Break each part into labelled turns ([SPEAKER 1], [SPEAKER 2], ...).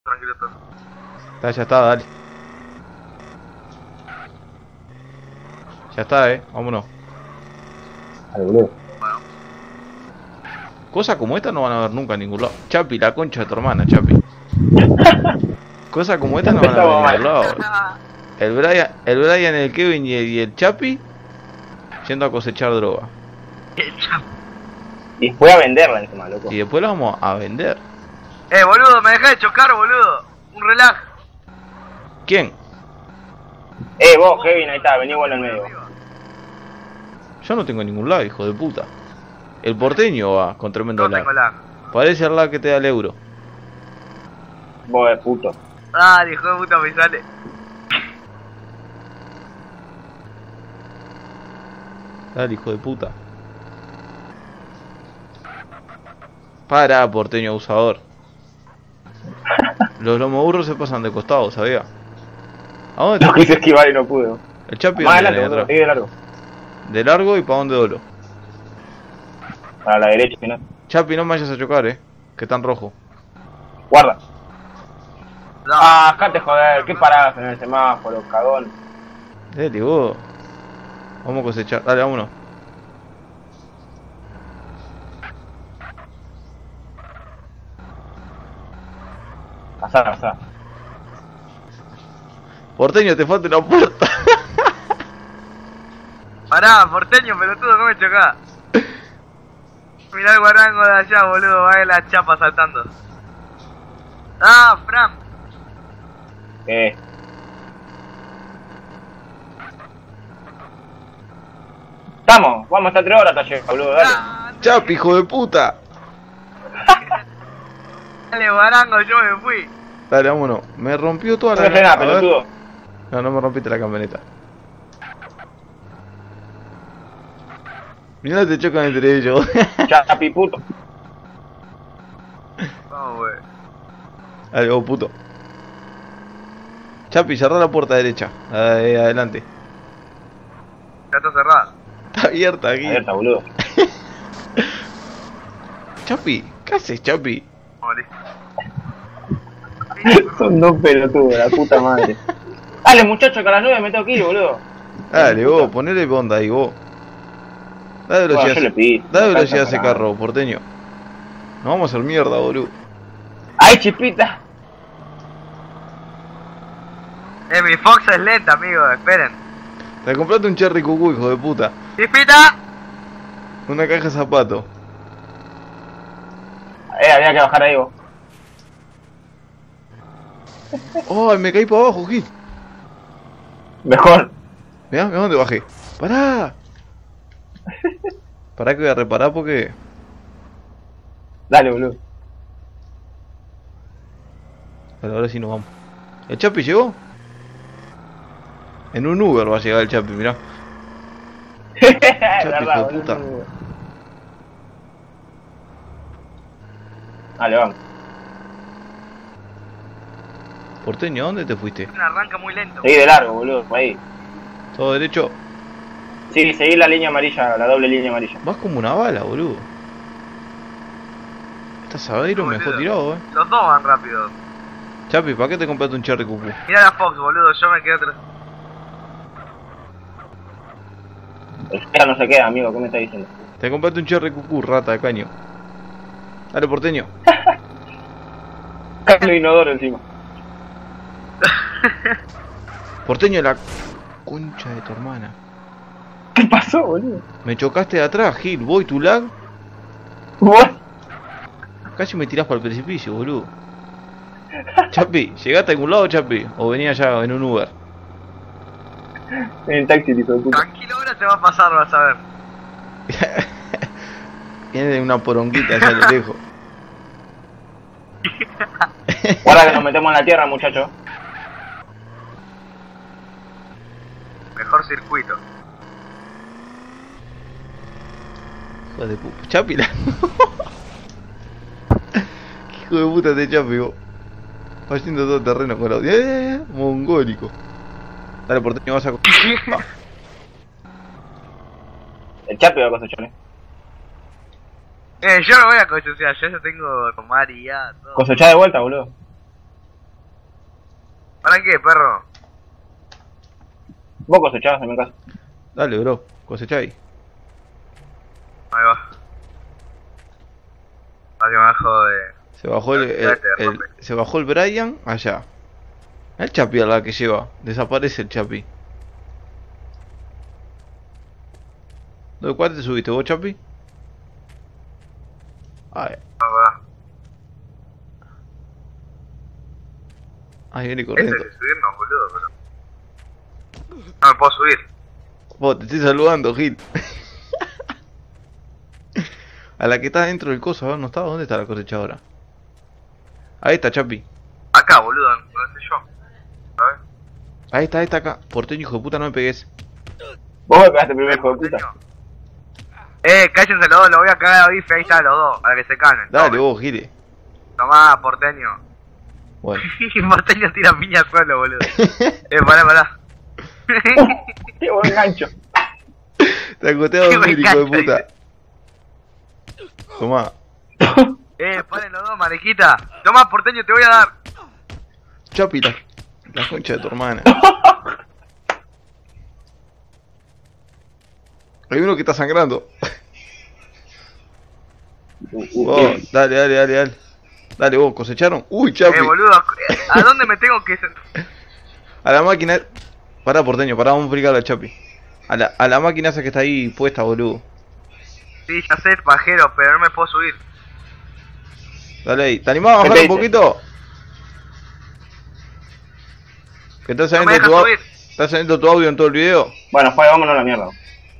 [SPEAKER 1] Tranquilo, todo.
[SPEAKER 2] Ya está, dale. Ya está, vámonos.
[SPEAKER 3] Dale, boludo.
[SPEAKER 1] Bueno,
[SPEAKER 2] Cosas como esta no van a ver nunca en ningún lado. Chapi, la concha de tu hermana, Chapi. Cosas como esta no van a ver en
[SPEAKER 3] Empezamos
[SPEAKER 2] ningún lado. El Brian, el Kevin y el Chapi yendo a cosechar droga.
[SPEAKER 3] Y después a venderla encima, loco.
[SPEAKER 2] Y después la vamos a vender.
[SPEAKER 1] boludo, me dejé de chocar, boludo. Un relax.
[SPEAKER 2] ¿Quién?
[SPEAKER 3] Vos, Kevin, ahí está, vení igual al medio.
[SPEAKER 2] Yo no tengo ningún lag, hijo de puta. El porteño va con tremendo
[SPEAKER 1] No
[SPEAKER 2] lag.
[SPEAKER 1] tengo lag.
[SPEAKER 2] Parece el lag que te da el euro.
[SPEAKER 3] Vos de puto.
[SPEAKER 1] Dale, hijo de puta, me sale.
[SPEAKER 2] Dale, hijo de puta. Para, porteño abusador. Los lomoburros se pasan de costado, ¿sabía? ¿A dónde
[SPEAKER 3] Lo
[SPEAKER 2] te
[SPEAKER 3] quise esquivar y no pude.
[SPEAKER 2] El Chapi
[SPEAKER 3] Más
[SPEAKER 2] dónde
[SPEAKER 3] adelante,
[SPEAKER 2] viene
[SPEAKER 3] boludo,
[SPEAKER 2] atrás?
[SPEAKER 3] sigue de largo.
[SPEAKER 2] De largo y para dónde dolo.
[SPEAKER 3] Para la derecha, si no.
[SPEAKER 2] Chapi, no me vayas a chocar, que está en rojo.
[SPEAKER 3] Guarda.
[SPEAKER 1] No.
[SPEAKER 3] Dejate joder, qué paradas en el semáforo, cagón.
[SPEAKER 2] Dale, vos. Vamos a cosechar. Dale, vámonos.
[SPEAKER 3] Pasá.
[SPEAKER 2] Porteño, te falta una puerta.
[SPEAKER 1] Pará, porteño, pelotudo, no me chocás. Mirá el guarango de allá, boludo, va en la chapa saltando. Ah, Fran.
[SPEAKER 3] Vamos hasta 3 horas, taller, boludo, dale.
[SPEAKER 2] Chapi, hijo de puta.
[SPEAKER 1] Dale, guarango, yo me fui.
[SPEAKER 2] Dale, vámonos. Me rompió toda
[SPEAKER 3] No
[SPEAKER 2] la...
[SPEAKER 3] me frenás,
[SPEAKER 2] A ver.
[SPEAKER 3] pelotudo.
[SPEAKER 2] No me rompiste la camioneta. Mirá, te chocan entre ellos.
[SPEAKER 3] Chapi, puto.
[SPEAKER 1] Vamos, wey.
[SPEAKER 2] Dale, vos puto. Chapi, cerrá la puerta derecha. Ahí, adelante.
[SPEAKER 1] Ya está cerrada.
[SPEAKER 2] Está abierta aquí.
[SPEAKER 3] Abierta, boludo.
[SPEAKER 2] Chapi, ¿qué haces, Chapi?
[SPEAKER 1] Vamos, listo.
[SPEAKER 3] Son dos pelotudos, la puta madre. Dale, muchacho, que a las 9 me tengo que ir, boludo.
[SPEAKER 2] Dale, vos, ponele onda ahí, vos. Dale
[SPEAKER 3] Bueno,
[SPEAKER 2] velocidad,
[SPEAKER 3] yo le pedí.
[SPEAKER 2] dale
[SPEAKER 3] Me
[SPEAKER 2] velocidad a
[SPEAKER 3] falta
[SPEAKER 2] ese
[SPEAKER 3] para-
[SPEAKER 2] carro, porteño. Nos vamos a hacer mierda, boludo.
[SPEAKER 3] ¡Ay, chipita!
[SPEAKER 1] Mi Fox es lenta, amigo, esperen.
[SPEAKER 2] Te compraste un cherry cucú, hijo de puta.
[SPEAKER 1] ¡Chispita!
[SPEAKER 2] Una caja de zapatos.
[SPEAKER 3] Había que bajar ahí, vos.
[SPEAKER 2] ¡Ay, me caí para abajo, Gil!
[SPEAKER 3] Mejor.
[SPEAKER 2] Mirá dónde bajé. ¡Pará! Pará que voy a reparar porque...
[SPEAKER 3] Dale, boludo.
[SPEAKER 2] Pero ahora sí nos vamos. ¿El Chapi llegó? En un Uber va a llegar el Chapi, mirá.
[SPEAKER 3] Verdad,
[SPEAKER 2] hijo de
[SPEAKER 3] boludo.
[SPEAKER 2] puta.
[SPEAKER 3] Dale, vamos.
[SPEAKER 2] Porteño, ¿dónde te fuiste?
[SPEAKER 1] Arranca muy lento.
[SPEAKER 3] Seguí de largo, boludo, ahí.
[SPEAKER 2] ¿Todo derecho?
[SPEAKER 3] Sí, seguí la línea amarilla, la doble línea amarilla.
[SPEAKER 2] Vas como una bala, boludo. Estás a ver, me dejó tirado,
[SPEAKER 1] Los dos van rápido.
[SPEAKER 2] Chapi, ¿para qué te compraste un cherry cucú?
[SPEAKER 1] Mira la Fox, boludo, yo me quedé atrás.
[SPEAKER 3] El no se queda, amigo, ¿qué me estás diciendo?
[SPEAKER 2] Te compraste un cherry cucú, rata de caño. Dale, porteño.
[SPEAKER 3] Cambio inodoro encima.
[SPEAKER 2] Porteño, la concha de tu hermana.
[SPEAKER 3] ¿Qué pasó, boludo?
[SPEAKER 2] Me chocaste de atrás, Gil. Voy tu lag.
[SPEAKER 3] ¿Vos?
[SPEAKER 2] Casi me tirás para el precipicio, boludo. Chapi, ¿llegaste a algún lado, Chapi? ¿O venía ya en un Uber?
[SPEAKER 3] En el taxi, hijo de puta.
[SPEAKER 1] Tranquilo, ahora se va a pasar, vas a ver.
[SPEAKER 2] Tiene una poronguita allá a lo lejos.
[SPEAKER 3] Guarda que nos metemos en la tierra, muchacho.
[SPEAKER 1] Mejor circuito.
[SPEAKER 2] Hijo de puta. Chapi, la... ¿Qué hijo de puta este Chapi, vos? Va haciendo todo terreno con la... mongólico. Dale, porteño, vas a...
[SPEAKER 3] El chape va a cosechar,
[SPEAKER 1] Yo no voy a cosechar, yo ya tengo tomar y ya, todo.
[SPEAKER 3] Cosechá de vuelta, boludo.
[SPEAKER 1] ¿Para qué, perro?
[SPEAKER 3] Vos cosechabas en mi casa.
[SPEAKER 2] Dale, bro, cosecha ahí.
[SPEAKER 1] Ahí va. Para que me bajo de...
[SPEAKER 2] Se bajó el Brian allá. El Chapi a la que lleva. Desaparece el Chapi. ¿De cuál te subiste vos, Chapi? Ay, ahí viene corriendo.
[SPEAKER 1] Ese de subirnos, boludo, pero... No me puedo subir.
[SPEAKER 2] Vos, te estoy saludando, Gil. A la que está dentro del coso, ¿no está? ¿Dónde está la cosechadora? Ahí está, Chapi.
[SPEAKER 1] Acá, boludo, no sé yo. ¿Sabes?
[SPEAKER 2] Ahí está acá. Porteño, hijo de puta, no me pegues.
[SPEAKER 3] Vos me pegaste primero, hijo de puta.
[SPEAKER 1] Cállense los dos, lo voy a cagar a bife, ahí están los dos, para que se calmen.
[SPEAKER 2] Dale,
[SPEAKER 1] Tome.
[SPEAKER 2] vos, Gile.
[SPEAKER 1] Tomá, porteño.
[SPEAKER 2] Bueno.
[SPEAKER 1] Porteño tira piña solo, boludo. Pará.
[SPEAKER 3] Qué buen gancho.
[SPEAKER 2] Te acoté a dormir, hijo de puta. Tomá.
[SPEAKER 1] Paren los dos, mariquita. Tomá, porteño, te voy a dar.
[SPEAKER 2] Chapi, la concha de tu hermana. Hay uno que está sangrando. Vos, dale. Dale, vos, ¿cosecharon? Uy, Chapi.
[SPEAKER 1] Boludo, ¿a dónde me tengo que...?
[SPEAKER 2] A la máquina... Pará, porteño, pará, vamos a explicarle a Chapi. A la máquina esa que está ahí puesta, boludo.
[SPEAKER 1] Sí, ya sé, pajero, pero no me puedo subir.
[SPEAKER 2] Dale ahí. ¿Te animás a bajar un poquito? Que estás
[SPEAKER 1] No me
[SPEAKER 2] saliendo,
[SPEAKER 1] deja subir.
[SPEAKER 2] ¿estás saliendo tu audio en todo el video?
[SPEAKER 3] Bueno, fue, vámonos a la mierda.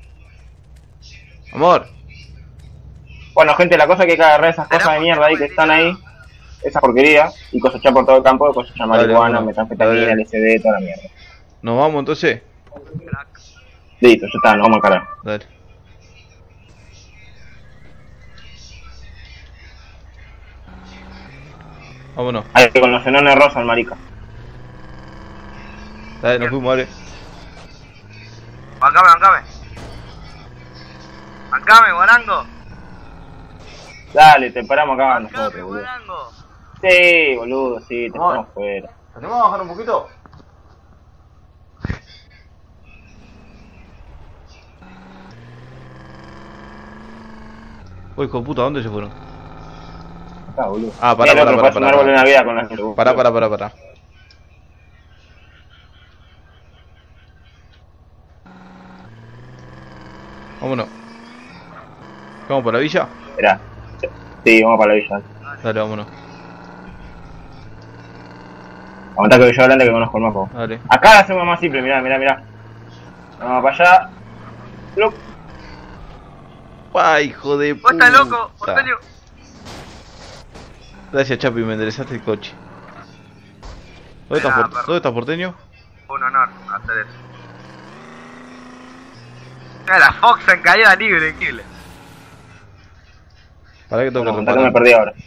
[SPEAKER 2] Amor.
[SPEAKER 3] Bueno, gente, la cosa es que hay que agarrar esas cosas de mierda ahí que están ahí, esa porquería, y cosechar por todo el campo, cosechar marihuana,
[SPEAKER 2] bueno,
[SPEAKER 3] metanfetamina,
[SPEAKER 2] dale.
[SPEAKER 3] LSD, toda la mierda.
[SPEAKER 2] ¿Nos vamos entonces?
[SPEAKER 3] Listo, ya está, nos vamos a encarar.
[SPEAKER 2] Dale. Vámonos.
[SPEAKER 3] Hay que con los enones rosas, el marica.
[SPEAKER 2] Dale, nos fuimos, dale.
[SPEAKER 1] Bancame, guarango.
[SPEAKER 3] Dale, te paramos acá
[SPEAKER 1] Bancame,
[SPEAKER 3] nosotros, boludo.
[SPEAKER 1] guarango.
[SPEAKER 3] Sí, boludo, sí, te
[SPEAKER 2] Vamos.
[SPEAKER 3] estamos fuera.
[SPEAKER 2] ¿Te animás a bajar un poquito? Uy, hijo de puta, ¿dónde se fueron?
[SPEAKER 3] Acá, boludo.
[SPEAKER 2] Ah, pará,
[SPEAKER 3] Mira, el otro
[SPEAKER 2] pará,
[SPEAKER 3] parece un árbol de Navidad con las...
[SPEAKER 2] Pará. Vámonos. ¿Vamos para la villa?
[SPEAKER 3] Esperá. Sí, vamos para la villa.
[SPEAKER 2] Dale, vámonos.
[SPEAKER 3] Aguantá que voy yo adelante que conozco el mapa.
[SPEAKER 2] Dale.
[SPEAKER 3] Acá la hacemos más simple, mirá. Vamos para allá. Plup.
[SPEAKER 2] ¡Ay, hijo de
[SPEAKER 1] Vos
[SPEAKER 2] puta!
[SPEAKER 1] estás loco, porteño.
[SPEAKER 2] Gracias, Chapi, me enderezaste el coche. ¿Dónde estás, porteño?
[SPEAKER 1] Un honor hacer eso. La Fox en caída libre, increíble.
[SPEAKER 2] Para que tengo que
[SPEAKER 3] Aguantá que me
[SPEAKER 2] reparar.
[SPEAKER 3] perdí ahora.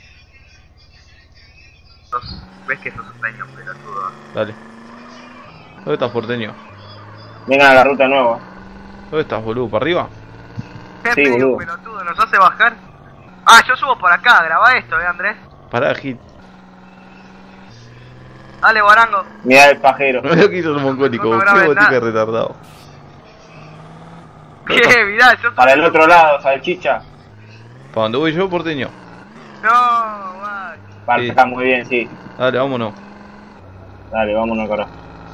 [SPEAKER 1] Ves que sos un peño, pelotudo.
[SPEAKER 2] Dale. ¿Dónde estás, porteño?
[SPEAKER 3] Vengan a la ruta nueva.
[SPEAKER 2] ¿Dónde estás, boludo? ¿Para arriba?
[SPEAKER 1] ¿Qué
[SPEAKER 3] Sí,
[SPEAKER 1] medio
[SPEAKER 3] boludo.
[SPEAKER 1] pelotudo? ¿Nos hace bajar? Ah, yo subo por acá, grabá esto, Andrés.
[SPEAKER 2] Pará, Gil.
[SPEAKER 1] Dale, guarango.
[SPEAKER 3] Mirá el pajero.
[SPEAKER 2] No veo que hizo el mongólico.
[SPEAKER 1] No me
[SPEAKER 2] Qué
[SPEAKER 1] grabes
[SPEAKER 2] botica
[SPEAKER 1] nada.
[SPEAKER 2] retardado.
[SPEAKER 1] ¿Qué? Mirá, yo
[SPEAKER 3] Para el otro lado, salchicha.
[SPEAKER 2] ¿Para dónde voy yo, porteño?
[SPEAKER 1] No, guay.
[SPEAKER 3] Para
[SPEAKER 2] Sí.
[SPEAKER 3] acá, muy bien, sí.
[SPEAKER 2] Dale, vámonos.
[SPEAKER 3] Dale, vámonos acá.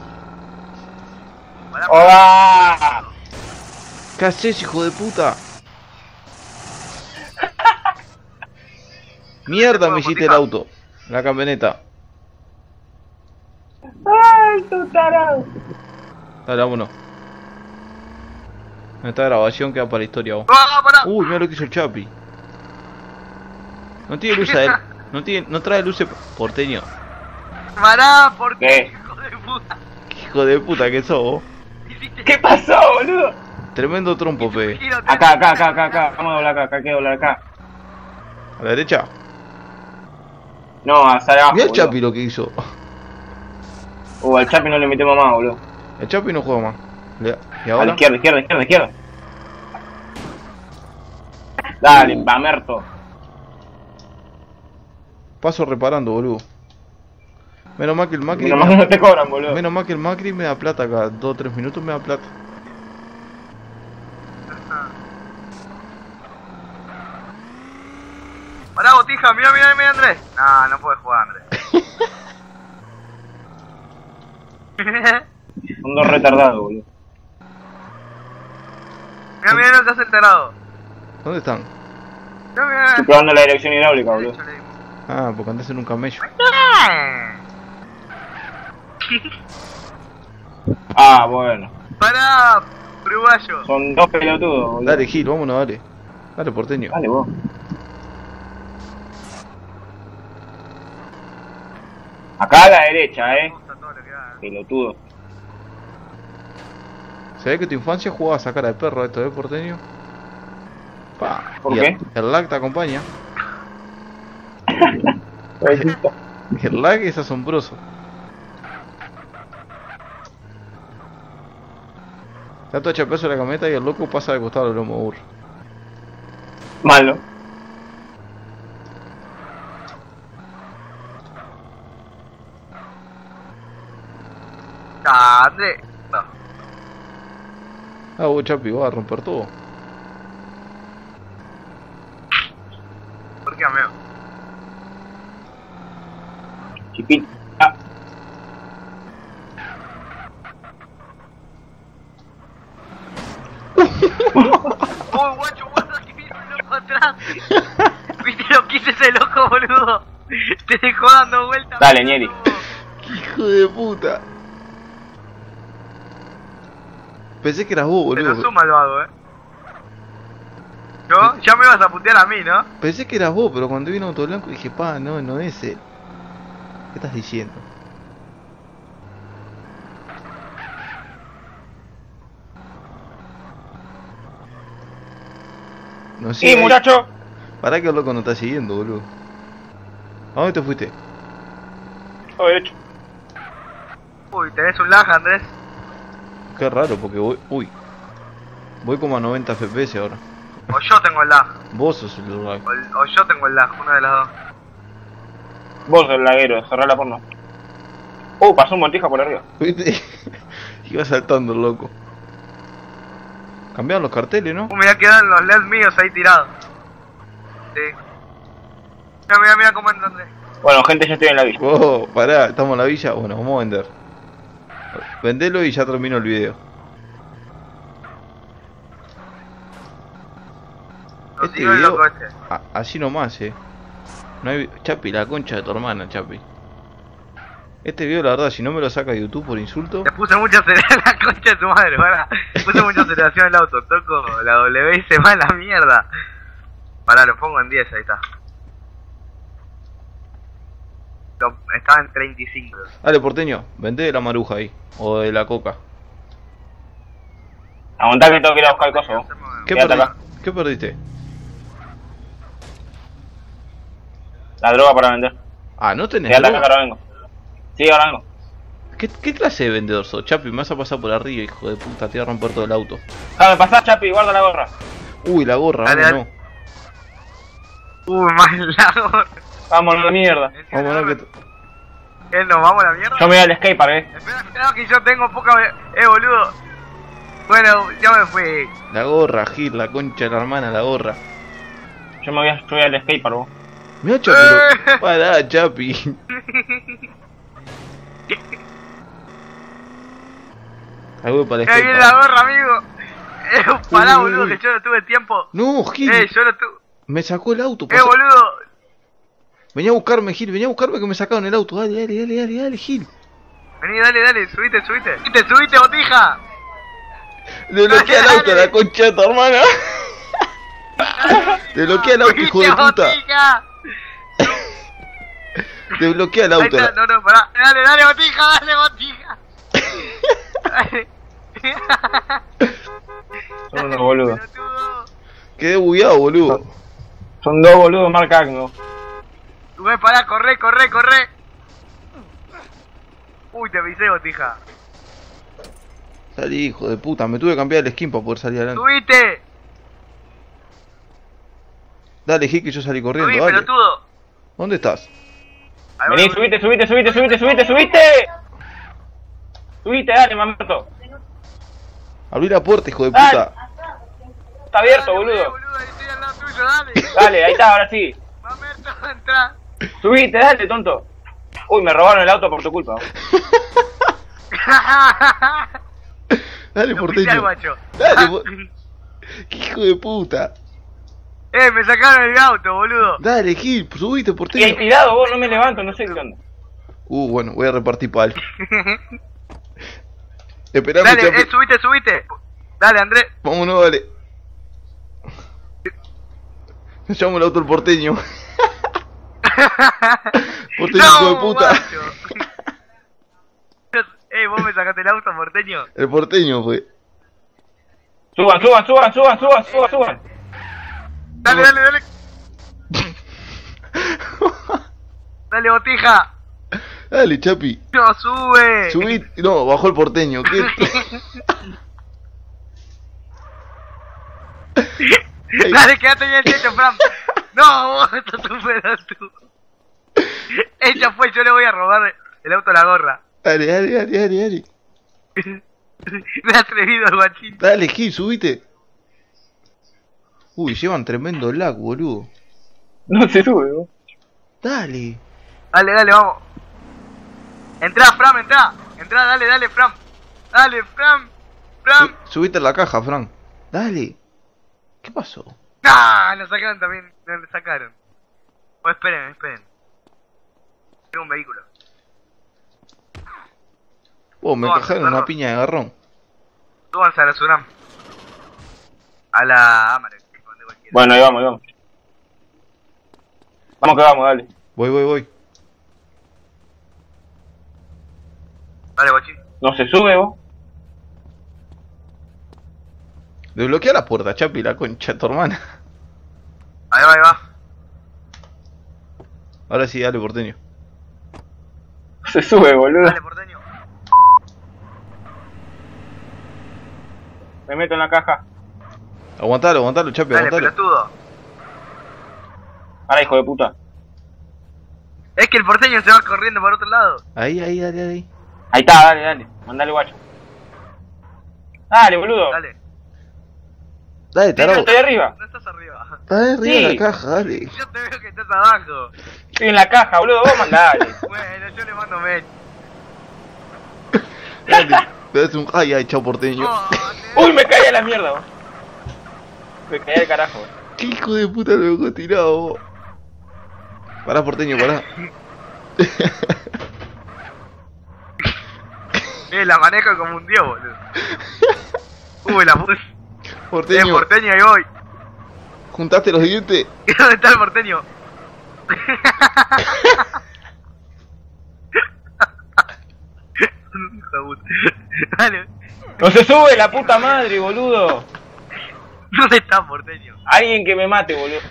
[SPEAKER 1] Pará,
[SPEAKER 3] ¡Hola!
[SPEAKER 2] ¿Qué haces, hijo de puta? Mierda, me hiciste el auto. La camioneta.
[SPEAKER 3] ¡Ay, tu tarado!
[SPEAKER 2] Dale, vámonos. Esta grabación queda para la historia, vos.
[SPEAKER 1] pará.
[SPEAKER 2] Uy, mira lo que hizo el Chapi. No tiene luz a él. No trae luces, porteño.
[SPEAKER 1] Pará, ¿por qué?
[SPEAKER 3] ¿Qué?
[SPEAKER 1] Hijo de puta.
[SPEAKER 2] Qué hijo de puta que sos, vos.
[SPEAKER 1] Hiciste
[SPEAKER 3] ¿Qué pasó, boludo?
[SPEAKER 2] Tremendo trompo, pe.
[SPEAKER 1] giro,
[SPEAKER 3] Acá. Vamos a doblar acá, hay que doblar acá.
[SPEAKER 2] A la derecha.
[SPEAKER 3] No, hacia abajo.
[SPEAKER 2] Mira el
[SPEAKER 3] boludo.
[SPEAKER 2] Chapi lo que hizo.
[SPEAKER 3] Al Chapi no le metemos más, boludo.
[SPEAKER 2] El Chapi no juega más. ¿Y
[SPEAKER 3] A la
[SPEAKER 2] ahora?
[SPEAKER 3] izquierda. Dale, mamerto.
[SPEAKER 2] Paso reparando, boludo. Menos mal que el Macri.
[SPEAKER 3] Menos mal que no te cobran, boludo.
[SPEAKER 2] Menos mal que el Macri me da plata cada 2 o 3 minutos me da plata.
[SPEAKER 1] Pará, botija, mira, mira, mira, Andrés. No, no puedes jugar, Andrés.
[SPEAKER 3] Son dos retardados, boludo.
[SPEAKER 1] Mira, mira, no te has enterado.
[SPEAKER 2] ¿Dónde están?
[SPEAKER 1] Mira, mira.
[SPEAKER 3] Estoy probando la dirección hidráulica, boludo.
[SPEAKER 2] Ah, porque andás en un camello.
[SPEAKER 3] Ah, bueno.
[SPEAKER 1] Pará, uruguayo.
[SPEAKER 3] Son dos pelotudos, boludo.
[SPEAKER 2] Dale, Gil, vámonos, dale. Dale, porteño.
[SPEAKER 3] Dale, vos. Acá a la derecha,
[SPEAKER 1] Me gusta todo lo que hagas.
[SPEAKER 3] pelotudo.
[SPEAKER 2] ¿Sabés que tu infancia jugabas a cara de perro esto, porteño? Pa.
[SPEAKER 3] ¿Por
[SPEAKER 2] Y
[SPEAKER 3] qué?
[SPEAKER 2] El lag te acompaña. El lag es asombroso. Está todo hecho peso la camioneta y el loco pasa de costado del lomo burro.
[SPEAKER 3] Malo.
[SPEAKER 1] Ah, Andrés. No.
[SPEAKER 2] Ah, vos, Chapi, vas a romper todo.
[SPEAKER 1] ¿Por qué, amigo?
[SPEAKER 3] Chiquita. Ah,
[SPEAKER 1] Oh, guacho, guacho, que vino el loco atrás. Viste lo que hice ese loco, boludo. Te dejó dando vueltas.
[SPEAKER 3] Dale, Nieri.
[SPEAKER 2] Hijo de puta. Pensé que eras vos,
[SPEAKER 1] Te lo
[SPEAKER 2] boludo.
[SPEAKER 1] suma el vago, ¿Yo? Ya me ibas a putear a mí, ¿no?
[SPEAKER 2] Pensé que eras vos, pero cuando vino Auto Blanco dije, pa, no, no es él. ¿Qué estás diciendo? No sé.
[SPEAKER 3] Sí, muchacho.
[SPEAKER 2] Pará que el loco no está siguiendo, boludo. ¿A dónde te fuiste?
[SPEAKER 3] Todo derecho.
[SPEAKER 1] Uy, tenés un lag, Andrés.
[SPEAKER 2] Qué raro, porque voy... Uy. Voy como a 90 FPS ahora.
[SPEAKER 1] O yo tengo el lag.
[SPEAKER 2] Vos sos el lag.
[SPEAKER 1] O yo tengo el lag, una de las dos.
[SPEAKER 3] Vos, el laguero, cerrá la porno. Pasó un botija por arriba.
[SPEAKER 2] ¿Viste? Iba saltando el loco. Cambiaron los carteles, ¿no?
[SPEAKER 1] Mira, quedan los LEDs míos ahí tirados. Sí. Mira, mira, mira cómo entra Andrés.
[SPEAKER 3] Bueno, gente, ya estoy en la villa.
[SPEAKER 2] Oh, pará, estamos en la villa. Bueno, vamos a vender. Vendelo y ya termino el video.
[SPEAKER 1] Lo
[SPEAKER 2] Este
[SPEAKER 1] tiró el
[SPEAKER 2] video,
[SPEAKER 1] loco este.
[SPEAKER 2] así nomás, no hay... Chapi, la concha de tu hermana, Chapi. Este video, la verdad, si no me lo saca YouTube por insulto...
[SPEAKER 1] Le puse mucha aceleración a la concha de tu madre, pará. Le puse mucha aceleración al auto, toco la W y se va a la mierda. Pará, lo pongo en 10, ahí está. Estaba en 35.
[SPEAKER 2] Dale, porteño, vendé de la maruja ahí. O de la coca.
[SPEAKER 3] Aguantá que tengo que ir a buscar el coso.
[SPEAKER 2] ¿Qué,
[SPEAKER 3] Quédate acá.
[SPEAKER 2] ¿Qué perdiste?
[SPEAKER 3] La droga para vender.
[SPEAKER 2] Ah, ¿no tenés
[SPEAKER 3] Quédate acá
[SPEAKER 2] droga?
[SPEAKER 3] que ahora vengo. Sí, ahora vengo.
[SPEAKER 2] ¿Qué clase de vendedor sos? Chapi, me vas a pasar por arriba, hijo de puta, te voy a romper todo el auto.
[SPEAKER 3] Me pasás, Chapi, guarda la gorra.
[SPEAKER 2] Uy, la gorra,
[SPEAKER 1] Dale,
[SPEAKER 2] vámonos.
[SPEAKER 1] Uy, mal lago.
[SPEAKER 3] Vamos a la mierda.
[SPEAKER 2] Vámonos que...
[SPEAKER 1] ¿Qué, nos vamos a la mierda?
[SPEAKER 3] Yo me voy al skatepark,
[SPEAKER 1] Espera, que yo tengo poca... boludo. Bueno, ya me fui.
[SPEAKER 2] La gorra, Gil, la concha de la hermana, la gorra.
[SPEAKER 3] Yo me voy al skatepark, vos.
[SPEAKER 2] Mirá, Chapi, pará, Chapi. Ahí voy para el
[SPEAKER 1] Ahí viene la
[SPEAKER 2] skatepark.
[SPEAKER 1] gorra, amigo. Pará,
[SPEAKER 2] Uy,
[SPEAKER 1] boludo,
[SPEAKER 2] uy.
[SPEAKER 1] que yo no tuve tiempo.
[SPEAKER 2] No, Gil,
[SPEAKER 1] Yo no tuve...
[SPEAKER 2] me sacó el auto. pasó-
[SPEAKER 1] boludo.
[SPEAKER 2] Venía a buscarme, Gil, venía a buscarme que me sacaron el auto. Dale, dale, dale, dale, dale, Gil.
[SPEAKER 1] Vení, dale, subite. Subite, botija.
[SPEAKER 2] Le bloquea el auto a la concha de tu hermana. Te bloquea el auto, hijo de
[SPEAKER 1] Subite,
[SPEAKER 2] puta.
[SPEAKER 1] botija.
[SPEAKER 2] Te bloquea el
[SPEAKER 1] Ahí
[SPEAKER 2] auto.
[SPEAKER 1] está, no, pará. Dale, botija. Dale.
[SPEAKER 3] Son unos boludos.
[SPEAKER 1] Pelotudo.
[SPEAKER 2] Quedé bugueado, boludo.
[SPEAKER 3] Son dos boludos marca Agno.
[SPEAKER 1] Güey, pará, corre. Uy, te pisé, botija.
[SPEAKER 2] Salí, hijo de puta. Me tuve que cambiar el skin para poder salir adelante.
[SPEAKER 1] Subite.
[SPEAKER 2] Dale, Gil, que yo salí corriendo.
[SPEAKER 1] Subí,
[SPEAKER 2] Dale.
[SPEAKER 1] pelotudo.
[SPEAKER 2] ¿Dónde estás?
[SPEAKER 1] Ahí
[SPEAKER 3] Vení,
[SPEAKER 1] voy.
[SPEAKER 3] subite, subite, subite, subite, subite, subite. Subite, dale, mamerto.
[SPEAKER 2] Abrí la puerta, hijo de
[SPEAKER 3] Dale.
[SPEAKER 2] puta.
[SPEAKER 3] Está abierto,
[SPEAKER 1] Dale,
[SPEAKER 3] boludo.
[SPEAKER 1] boludo, ahí estoy al lado tuyo, dale.
[SPEAKER 3] Dale, ahí está, ahora sí.
[SPEAKER 1] Mamerto, entra.
[SPEAKER 3] Subite, dale, tonto. Uy, me robaron el auto por tu culpa.
[SPEAKER 2] Dale,
[SPEAKER 1] Lo pillé al
[SPEAKER 2] porteño.
[SPEAKER 1] guacho.
[SPEAKER 2] Dale, qué hijo de puta.
[SPEAKER 1] Me sacaron el auto, boludo.
[SPEAKER 2] Dale, Gil, subite,
[SPEAKER 3] Y
[SPEAKER 2] porteño.
[SPEAKER 3] tirado, vos no me levanto, no sé qué onda.
[SPEAKER 2] Bueno, voy a repartir pal. Esperame,
[SPEAKER 1] Dale,
[SPEAKER 2] Chapi.
[SPEAKER 1] subite. Dale, Andrés.
[SPEAKER 2] Vámonos, dale. Me llamo el auto el porteño. Porteño, hijo de puta.
[SPEAKER 1] guacho. Vos me sacaste el auto, porteño.
[SPEAKER 2] El porteño fue.
[SPEAKER 3] Suban, suban, suban, suban, suban, suban, suban.
[SPEAKER 1] Dale. Dale, botija.
[SPEAKER 2] Dale, Chapi.
[SPEAKER 1] No, sube.
[SPEAKER 2] Subí. No, bajó el porteño. ¿Qué? Ey,
[SPEAKER 1] Dale, quédate en el techo, Fran. No, vos estás superando tú. Ella fue, yo le voy a robar el auto a la gorra.
[SPEAKER 2] dale.
[SPEAKER 1] Me ha atrevido el guachín.
[SPEAKER 2] Dale, Gil, subite. Uy, llevan tremendo lag, boludo.
[SPEAKER 3] No se sube, vos.
[SPEAKER 2] Dale.
[SPEAKER 1] Dale, vamos. Entrá, Fran, entrá. Entrá, dale, Fran. Dale, Fran.
[SPEAKER 2] Subite a la caja, Fran. Dale. ¿Qué pasó?
[SPEAKER 1] ¡Ah! Lo sacaron también. Lo sacaron. Esperen. Tengo un vehículo.
[SPEAKER 2] Me
[SPEAKER 1] No,
[SPEAKER 2] encajaron una
[SPEAKER 1] perro.
[SPEAKER 2] piña de garrón.
[SPEAKER 1] Súbanse a la Suram. A la Amarek.
[SPEAKER 3] Bueno, ahí vamos, ahí vamos. Vamos que vamos, dale.
[SPEAKER 2] Voy.
[SPEAKER 1] Dale, guachín.
[SPEAKER 3] No se sube, vos.
[SPEAKER 2] Desbloquea la puerta, Chapi, la concha de tu hermana.
[SPEAKER 1] Ahí va.
[SPEAKER 2] Ahora sí, dale, porteño.
[SPEAKER 3] No se sube, boludo.
[SPEAKER 1] Dale, porteño.
[SPEAKER 3] Me meto en la caja.
[SPEAKER 2] Aguantalo, Chapi,
[SPEAKER 1] Dale,
[SPEAKER 2] aguantalo.
[SPEAKER 1] pelotudo.
[SPEAKER 3] Ahora, hijo de puta.
[SPEAKER 1] Es que el porteño se va corriendo para otro lado.
[SPEAKER 2] Ahí.
[SPEAKER 3] Ahí está, dale. Mandale, guacho. Dale, boludo.
[SPEAKER 1] Dale.
[SPEAKER 2] Dale,
[SPEAKER 3] Sí, no
[SPEAKER 2] tarado.
[SPEAKER 3] estoy arriba.
[SPEAKER 1] No estás arriba.
[SPEAKER 2] Dale arriba de
[SPEAKER 3] Sí.
[SPEAKER 2] la caja, dale.
[SPEAKER 1] Yo te veo que estás abajo.
[SPEAKER 3] Estoy en la caja, boludo. Vos mandale.
[SPEAKER 1] Bueno, yo le mando mail.
[SPEAKER 2] Dale. Te das un ay, chao, porteño.
[SPEAKER 1] Oh,
[SPEAKER 3] Uy, me caí a la mierda, vos. Me caí al carajo.
[SPEAKER 2] Qué hijo de puta lo dejó tirado, vos. Pará, porteño, pará.
[SPEAKER 1] La manejo como un dios, boludo. La puse.
[SPEAKER 2] Porteño,
[SPEAKER 1] Porteño, ahí voy.
[SPEAKER 2] ¿juntaste los dientes?
[SPEAKER 1] ¿Dónde está el porteño? Hijo de puta. Dale.
[SPEAKER 3] No se sube, la puta madre, boludo.
[SPEAKER 1] ¿Dónde está porteño?
[SPEAKER 3] Alguien que me mate, boludo.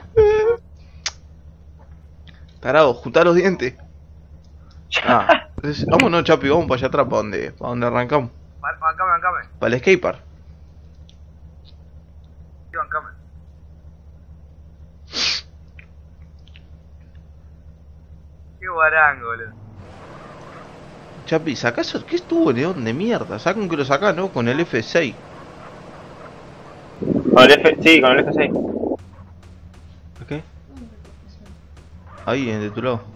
[SPEAKER 2] Tarado, juntá los dientes. Vámonos, Chapi, vamos para allá atrás, para donde arrancamos.
[SPEAKER 1] Bancame.
[SPEAKER 2] Para el skatepark.
[SPEAKER 1] Sí, bancame. Qué guarango, boludo.
[SPEAKER 2] Chapi, sacá eso. ¿Qué estuvo, León de mierda? Saca un que lo sacás, ¿no? Con el F6.
[SPEAKER 3] Con el sí, con el F6.
[SPEAKER 2] ¿Qué? Ahí, de tu lado.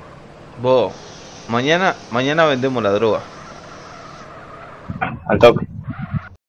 [SPEAKER 2] Vos, mañana vendemos la droga.
[SPEAKER 3] Al toque.